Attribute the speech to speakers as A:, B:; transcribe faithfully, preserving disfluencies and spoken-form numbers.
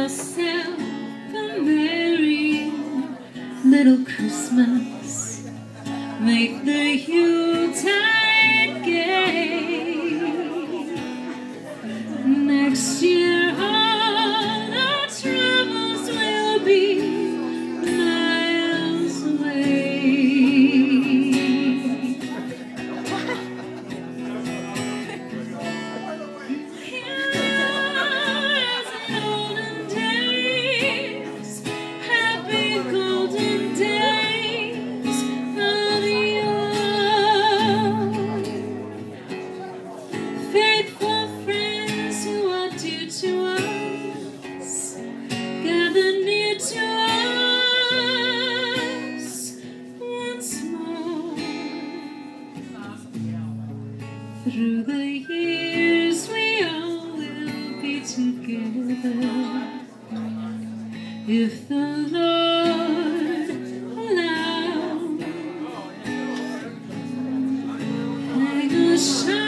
A: yourself a merry little Christmas. Make the Yuletide gay. Next year all our troubles will be miles away. Here as in olden days, happy golden days of yore. Faithful friends who are dear to us, gather near to us once more. Through the years we all will be together, if the Lord allows. Hang a shine